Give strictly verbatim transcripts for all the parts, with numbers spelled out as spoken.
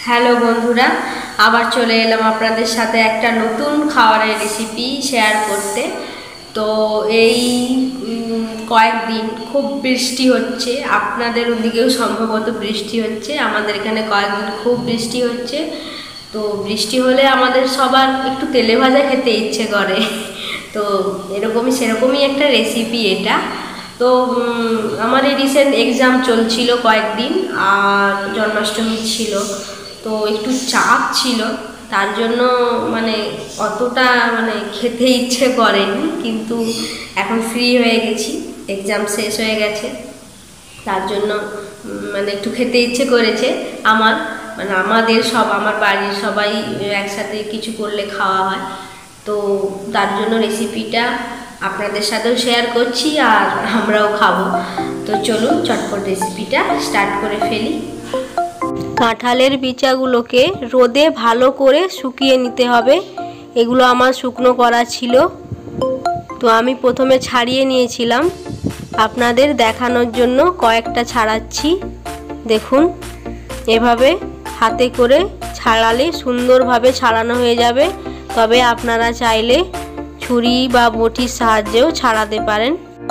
Hello বন্ধুরা, আবার চলে এলাম আপনাদের সাথে একটা নতুন খাবারের রেসিপি শেয়ার করতে। তো এই কয়েকদিন খুব বৃষ্টি হচ্ছে, আপনাদের ওদিকেও সম্ভবত বৃষ্টি হচ্ছে। আমাদের এখানে কয়েকদিন খুব বৃষ্টি হচ্ছে। তো বৃষ্টি হলে আমাদের সবার একটু তেলে ভাজা খেতে ইচ্ছে করে। তো এরকমই সেরকমই একটা রেসিপি এটা। তো আমার এই রিসেন্ট এক্সাম চলছিল কয়েকদিন, আর জন্মাষ্টমী ছিল, তো একটু চাপ ছিল, তার জন্য মানে অতটা মানে খেতে ইচ্ছে করেনি। কিন্তু এখন ফ্রি হয়ে গেছি, এক্সাম শেষ হয়ে গেছে, তার জন্য মানে একটু খেতে ইচ্ছে করেছে আমার, মানে আমাদের সব আমার বাড়ির সবাই একসাথে কিছু করলে খাওয়া হয়। তো তার জন্য রেসিপিটা আপনাদের সাথেও শেয়ার করছি, আর আমরাও খাবো। তো চলুন চটপট রেসিপিটা স্টার্ট করে ফেলি। কাঁঠালের বিচাগুলোকে রোদে ভালো করে শুকিয়ে নিতে হবে। এগুলো আমার শুকনো করা ছিল, তো আমি প্রথমে ছাড়িয়ে নিয়েছিলাম। আপনাদের দেখানোর জন্য কয়েকটা ছাড়াচ্ছি। দেখুন, এভাবে হাতে করে ছাড়ালে সুন্দরভাবে ছাড়ানো হয়ে যাবে। তবে আপনারা চাইলে ছুরি বা বটির সাহায্যেও ছাড়াতে পারেন।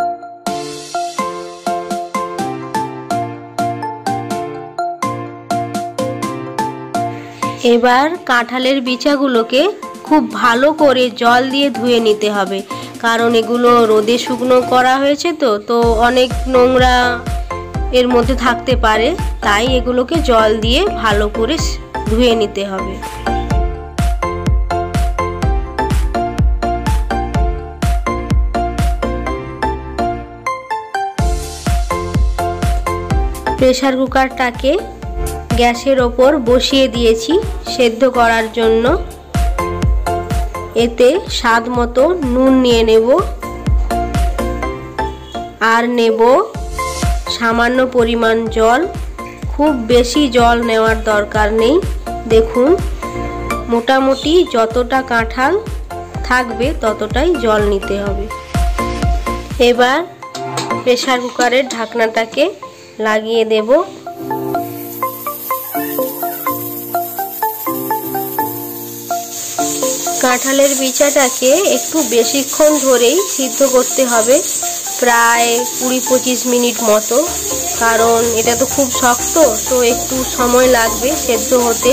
এবার কাঁঠালের বিচাগুলোকে খুব ভালো করে জল দিয়ে ধুয়ে নিতে হবে, কারণ এগুলো রোদে শুকনো করা হয়েছে। তো তো অনেক নোংরা এর মধ্যে থাকতে পারে, তাই এগুলোকে জল দিয়ে ভালো করে ধুয়ে নিতে হবে। প্রেসার কুকারটাকে গ্যাসের ওপর বসিয়ে দিয়েছি সেদ্ধ করার জন্য। এতে স্বাদ মতো নুন নিয়ে নেব, আর নেব সামান্য পরিমাণ জল। খুব বেশি জল নেওয়ার দরকার নেই। দেখুন, মোটামুটি যতটা কাঁঠাল থাকবে ততটাই জল নিতে হবে। এবার প্রেসার কুকারের ঢাকনাটাকে লাগিয়ে দেব। কাঁঠালের বিচাটাকে একটু বেশিক্ষণ ধরেই সিদ্ধ করতে হবে, প্রায় কুড়ি পঁচিশ মিনিট মতো, কারণ এটা তো খুব শক্ত, তো একটু সময় লাগবে সেদ্ধ হতে।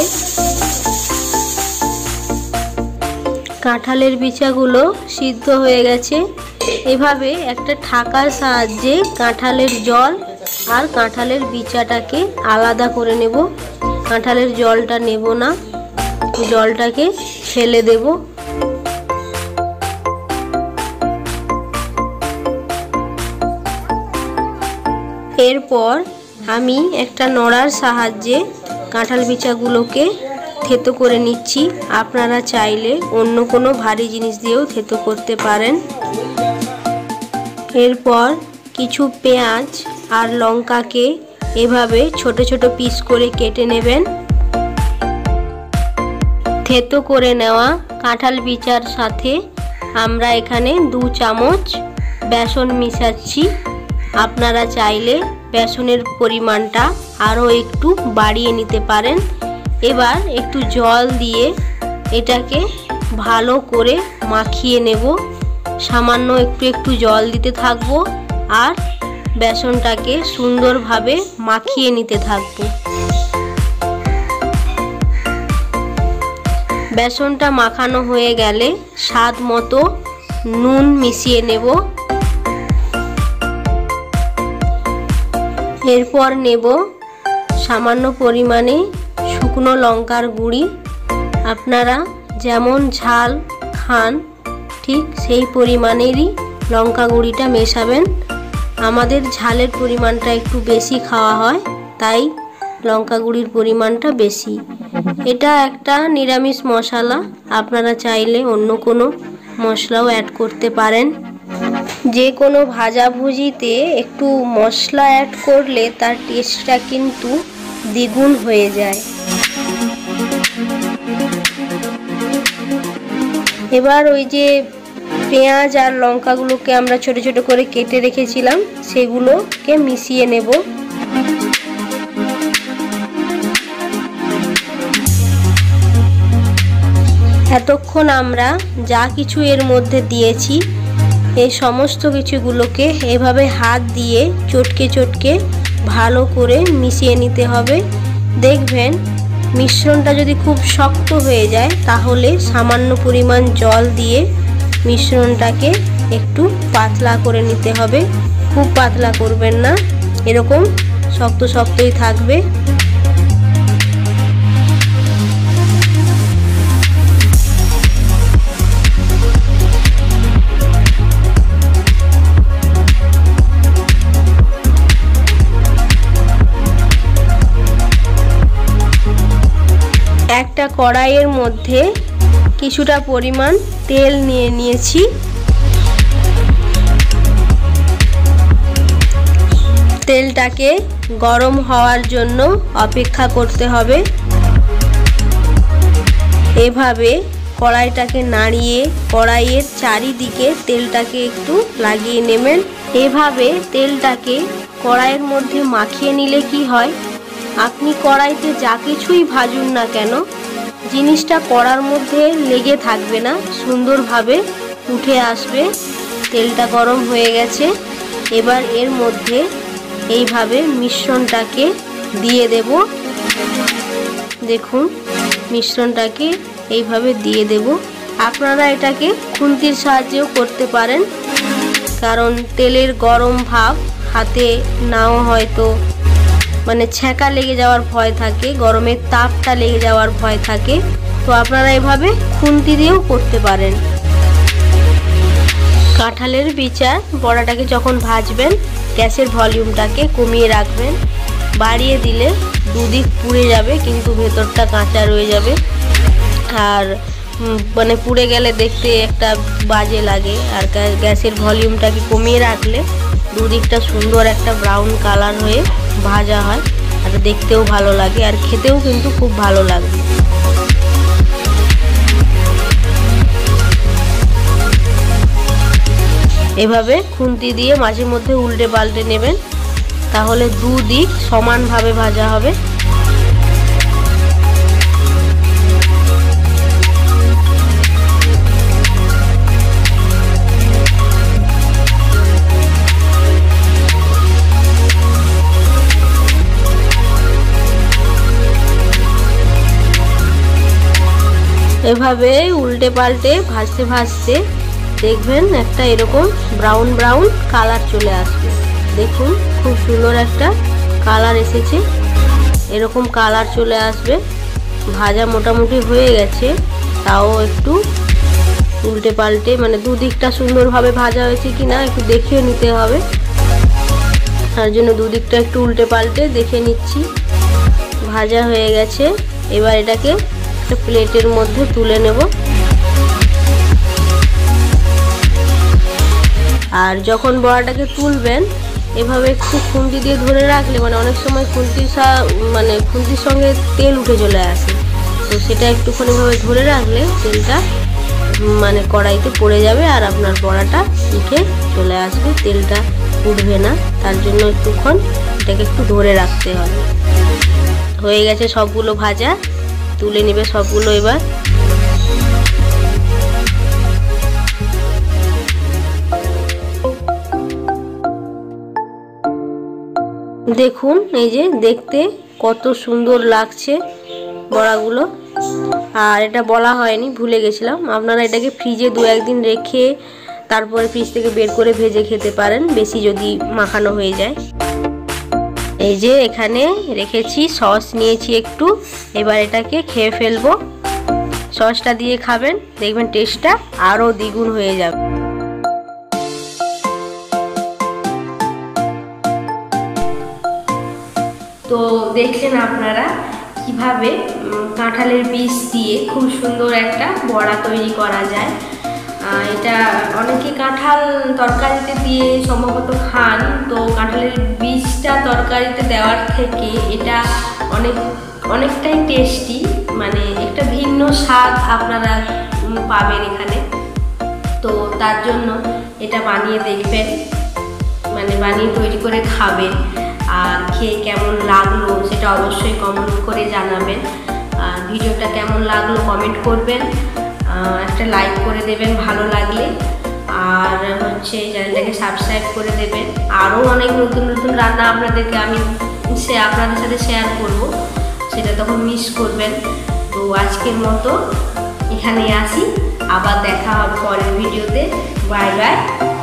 কাঁঠালের বিচাগুলো সিদ্ধ হয়ে গেছে। এভাবে একটা ঠাকার সাহায্যে কাঁঠালের জল আর কাঁঠালের বিচাটাকে আলাদা করে নেব। কাঁঠালের জলটা নেব না, জলটাকে ফেলে দেব। এরপর আমি একটা নড়ার সাহায্যে কাঁঠাল বিচাগুলোকে থেতো করে নিচ্ছি। আপনারা চাইলে অন্য কোনো ভারী জিনিস দিয়েও থেতো করতে পারেন। এরপর কিছু পেঁয়াজ আর লঙ্কাকে এভাবে ছোট ছোট পিস করে কেটে নেবেন। থেতো করে নেওয়া কাঁঠাল বিচার সাথে আমরা এখানে দু চামচ বেসন মিশাচ্ছি। আপনারা চাইলে বেসনের পরিমাণটা আরও একটু বাড়িয়ে নিতে পারেন। এবার একটু জল দিয়ে এটাকে ভালো করে মাখিয়ে নেব। সামান্য একটু একটু জল দিতে থাকবো, আর বেসনটাকে সুন্দরভাবে মাখিয়ে নিতে থাকবো। বেসনটা মাখানো হয়ে গেলে স্বাদ মতো নুন মিশিয়ে নেব। এরপর নেব সামান্য পরিমাণে শুকনো লঙ্কার গুঁড়ি। আপনারা যেমন ঝাল খান ঠিক সেই পরিমাণেরই লঙ্কা গুঁড়িটা মেশাবেন। আমাদের ঝালের পরিমাণটা একটু বেশি খাওয়া হয়, তাই লঙ্কা গুঁড়ির পরিমাণটা বেশি। এটা একটা নিরামিষ মশলা, আপনারা চাইলে অন্য কোনো মশলাও অ্যাড করতে পারেন। যে কোনো ভাজাভুজিতে একটু মশলা অ্যাড করলে তার টেস্টটা কিন্তু দ্বিগুণ হয়ে যায়। এবার ওই যে পেঁয়াজ আর লঙ্কাগুলোকে আমরা ছোট ছোট করে কেটে রেখেছিলাম, সেগুলোকে মিশিয়ে নেব। এতক্ষণ আমরা যা কিছু এর মধ্যে দিয়েছি এই সমস্ত কিছুগুলোকে এভাবে হাত দিয়ে চটকে চটকে ভালো করে মিশিয়ে নিতে হবে। দেখবেন মিশ্রণটা যদি খুব শক্ত হয়ে যায় তাহলে সামান্য পরিমাণ জল দিয়ে মিশ্রণটাকে একটু পাতলা করে নিতে হবে। খুব পাতলা করবেন না, এরকম শক্ত শক্তই থাকবে। একটা কড়াইয়ের মধ্যে কিছুটা পরিমাণ তেল নিয়ে নিয়েছি। তেলটাকে গরম হওয়ার জন্য অপেক্ষা করতে হবে। এভাবে কড়াইটাকে নাড়িয়ে কড়াইয়ের চারিদিকে তেলটাকে একটু লাগিয়ে নেবেন। এভাবে তেলটাকে কড়াইয়ের মধ্যে মাখিয়ে নিলে কি হয়, আপনি কড়াইতে যা কিছুই ভাজুন না কেন জিনিসটা কড়ার মধ্যে লেগে থাকবে না, সুন্দরভাবে উঠে আসবে। তেলটা গরম হয়ে গেছে, এবার এর মধ্যে এইভাবে মিশ্রণটাকে দিয়ে দেব। দেখুন মিশ্রণটাকে এইভাবে দিয়ে দেব। আপনারা এটাকে খুন্তির সাহায্যেও করতে পারেন, কারণ তেলের গরম ভাব হাতে নাও হয়তো মানে ছ্যাঁকা লেগে যাওয়ার ভয় থাকে, গরমের তাপটা লেগে যাওয়ার ভয় থাকে, তো আপনারা এভাবে খুন্তি দিয়েও করতে পারেন। কাঁঠালের বিচার বড়াটাকে যখন ভাজবেন গ্যাসের ভলিউমটাকে কমিয়ে রাখবেন, বাড়িয়ে দিলে দুদিক পুড়ে যাবে কিন্তু ভেতরটা কাঁচা রয়ে যাবে, আর মানে পুড়ে গেলে দেখতে একটা বাজে লাগে। আর গ্যাসের ভলিউমটাকে কমিয়ে রাখলে দুদিকটা সুন্দর একটা ব্রাউন কালার হয়ে ভাজা হয়, আর দেখতেও ভালো লাগে আর খেতেও কিন্তু খুব ভালো লাগবে। এভাবে খুন্তি দিয়ে মাঝে মধ্যে উল্টে পাল্টে নেবেন, তাহলে দুদিক সমানভাবে ভাজা হবে। এভাবে উল্টে পাল্টে ভাজতে ভাজতে দেখবেন একটা এরকম ব্রাউন ব্রাউন কালার চলে আসবে। দেখুন খুব সুন্দর একটা কালার এসেছে, এরকম কালার চলে আসবে। ভাজা মোটামুটি হয়ে গেছে, তাও একটু উল্টে পাল্টে মানে দুদিকটা সুন্দরভাবে ভাজা হয়েছে কিনা একটু দেখে নিতে হবে, তার জন্য দুদিকটা একটু উল্টে পাল্টে দেখে নিচ্ছি। ভাজা হয়ে গেছে, এবার এটাকে একটা প্লেটের মধ্যে তুলে নেব। আর যখন বড়াটাকে তুলবেন এভাবে একটু খুন্তি দিয়ে ধরে রাখলে মানে অনেক সময় খুন্তির সা মানে খুন্তির সঙ্গে তেল উঠে চলে আসে, তো সেটা একটুখানি ভাবে ধরে রাখলে তেলটা মানে কড়াইতে পড়ে যাবে আর আপনার বড়াটা উঠে চলে আসবে, তেলটা উঠবে না। তার জন্য একটুক্ষণ এটাকে একটু ধরে রাখতে হবে। হয়ে গেছে সবগুলো ভাজা, তুলে নেবে সবগুলো। এবার দেখুন এই যে দেখতে কত সুন্দর লাগছে বড়াগুলো। আর এটা বলা হয়নি, ভুলে গেছিলাম, আপনারা এটাকে ফ্রিজে দু একদিন রেখে তারপরে ফ্রিজ থেকে বের করে ভেজে খেতে পারেন, বেশি যদি মাখানো হয়ে যায়। এই যে এখানে রেখেছি, সস নিয়েছি একটু, এবার এটাকে খেয়ে ফেলবো। সসটা দিয়ে খাবেন, দেখবেন টেস্টটা আরও দ্বিগুণ হয়ে যাবে। তো দেখলেন আপনারা কিভাবে কাঁঠালের বীজ দিয়ে খুব সুন্দর একটা বড়া তৈরি করা যায়। এটা অনেকে কাঁঠাল তরকারিতে দিয়ে সম্ভবত খান, তো কাঁঠালের বীজটা তরকারিতে দেওয়ার থেকে এটা অনেক অনেকটাই টেস্টি, মানে একটা ভিন্ন স্বাদ আপনারা পাবেন এখানে। তো তার জন্য এটা বানিয়ে দেখবেন, মানে বানিয়ে তৈরি করে খাবেন, আর খেয়ে কেমন লাগলো সেটা অবশ্যই কমেন্ট করে জানাবেন। আর ভিডিওটা কেমন লাগলো কমেন্ট করবেন। একটা লাইক করে দেবেন ভালো লাগলে, আর হচ্ছে চ্যানেলটাকে সাবস্ক্রাইব করে দেবেন। আরও অনেক নতুন নতুন রান্না আপনাদেরকে আমি সে আপনাদের সাথে শেয়ার করব, সেটা তখন মিস করবেন। তো আজকের মতো এখানেই আসি, আবার দেখা হবে পরের ভিডিওতে। Bye by.